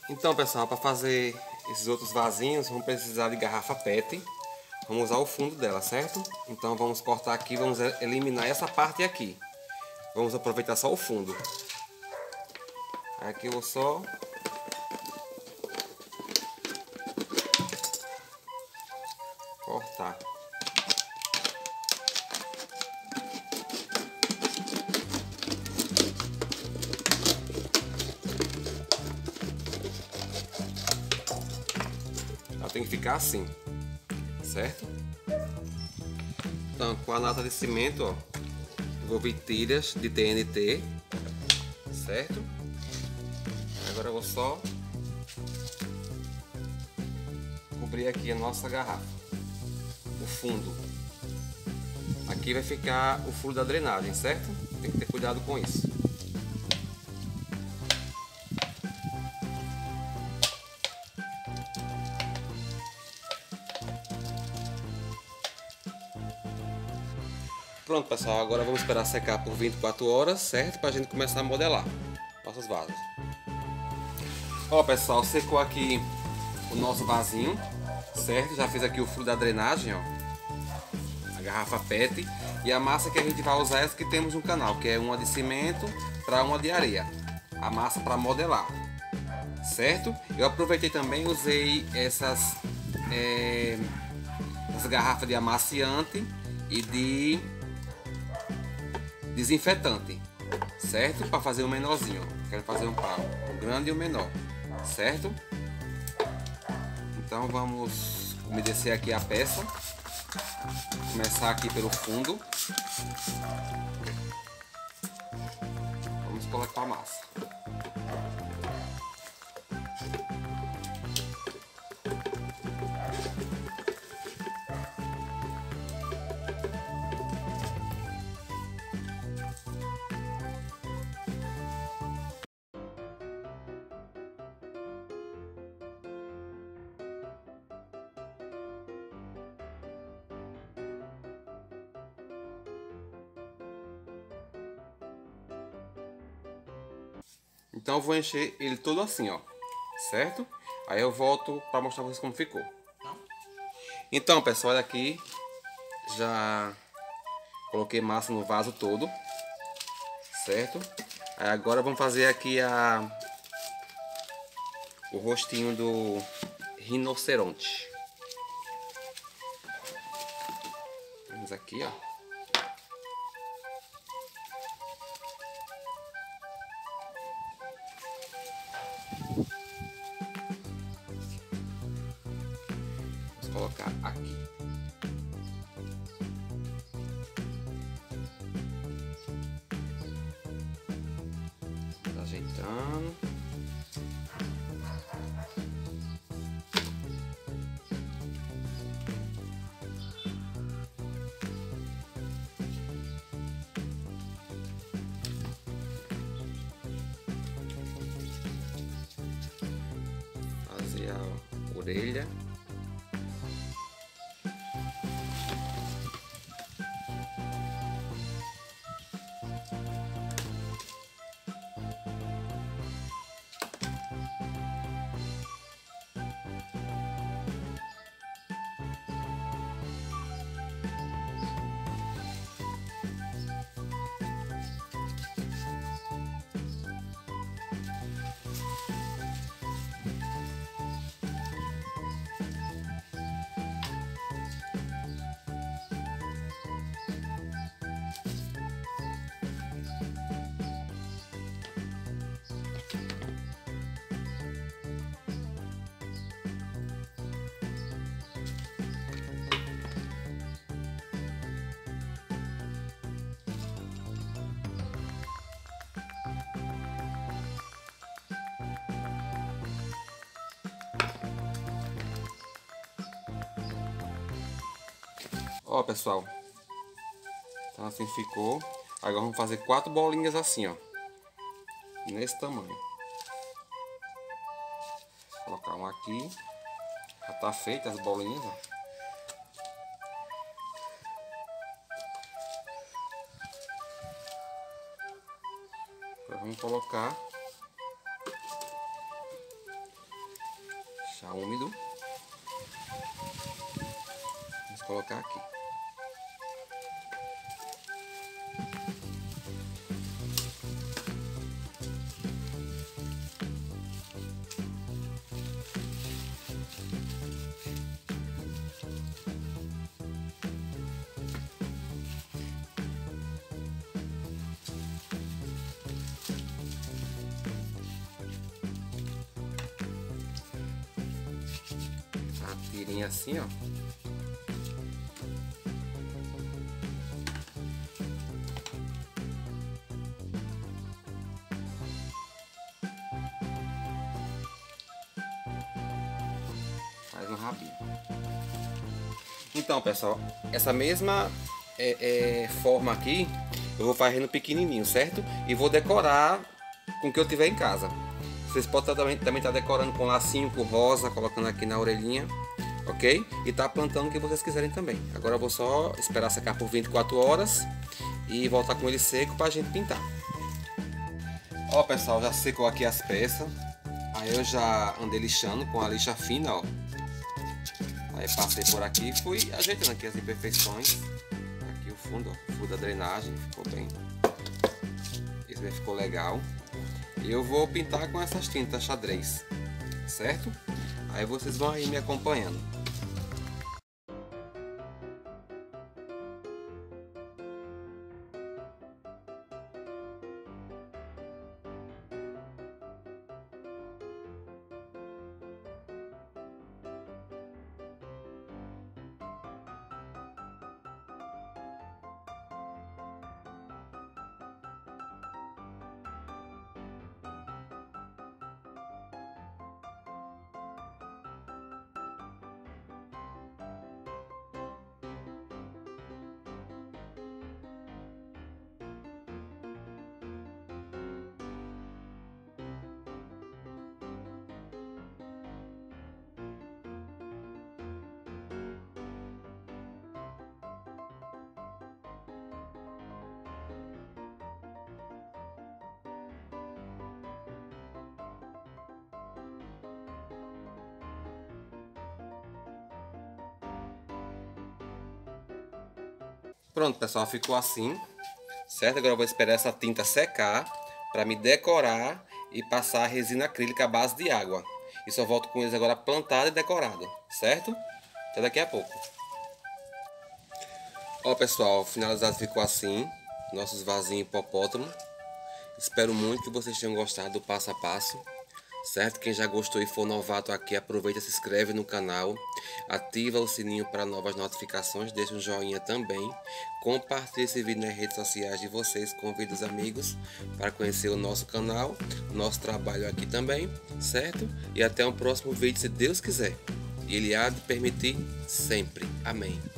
Então, pessoal, para fazer esses outros vasinhos, vamos precisar de garrafa PET. Vamos usar o fundo dela, certo? Então vamos cortar aqui, vamos eliminar essa parte aqui. Vamos aproveitar só o fundo. Aqui eu vou só cortar. Ela tem que ficar assim, certo? Então, com a lata de cimento, ó, envolvi tiras de TNT, certo? Agora eu vou só cobrir aqui a nossa garrafa, o fundo. Aqui vai ficar o furo da drenagem, certo? Tem que ter cuidado com isso. Pronto, pessoal, agora vamos esperar secar por 24 horas, certo? Para a gente começar a modelar nossos vasos. Ó, pessoal, secou aqui o nosso vasinho, certo? Já fiz aqui o furo da drenagem, ó, a garrafa PET, e a massa que a gente vai usar é essa que temos no canal, que é uma de cimento para uma de areia, a massa para modelar, certo? Eu aproveitei também, usei essas garrafas de amaciante e de desinfetante, certo? Para fazer o menorzinho, quero fazer um para o grande e o menor, certo? Então vamos umedecer aqui a peça, começar aqui pelo fundo, vamos colocar a massa. Então eu vou encher ele todo assim, ó, certo? Aí eu volto para mostrar pra vocês como ficou. Então, pessoal, olha aqui, já coloquei massa no vaso todo, certo? Aí agora vamos fazer aqui o rostinho do rinoceronte. Vamos aqui, ó. Colocar aqui. Vamos ajeitando. Fazer a orelha. Ó, pessoal, então assim ficou. Agora vamos fazer 4 bolinhas assim, ó, nesse tamanho. Vou colocar um aqui, já tá feita as bolinhas, ó. Agora vamos colocar deixar úmido. Vamos colocar aqui. A tirinha assim, ó. Faz um rabinho. Então, pessoal, essa mesma forma aqui eu vou fazendo pequenininho, certo? E vou decorar com o que eu tiver em casa. Vocês podem também estar decorando com lacinho, com rosa, colocando aqui na orelhinha, ok? E tá plantando o que vocês quiserem também. Agora eu vou só esperar secar por 24 horas e voltar com ele seco pra gente pintar. Ó, pessoal, já secou aqui as peças. Aí eu já andei lixando com a lixa fina, ó. Aí passei por aqui e fui ajeitando aqui as imperfeições. Aqui o fundo, ó, o fundo da drenagem, ficou bem. Esse daí ficou legal. E eu vou pintar com essas tintas xadrez, certo? Aí vocês vão aí me acompanhando. Pronto, pessoal, ficou assim, certo? Agora eu vou esperar essa tinta secar para me decorar e passar a resina acrílica à base de água. E só volto com eles agora plantado e decorado, certo? Até daqui a pouco. Ó, pessoal, finalizado ficou assim, nossos vasinhos hipopótamo. Espero muito que vocês tenham gostado do passo a passo. Certo? Quem já gostou e for novato aqui, aproveita, se inscreve no canal, ativa o sininho para novas notificações, deixa um joinha também, compartilhe esse vídeo nas redes sociais de vocês, convide os amigos para conhecer o nosso canal, nosso trabalho aqui também, certo? E até um próximo vídeo, se Deus quiser, e Ele há de permitir sempre. Amém.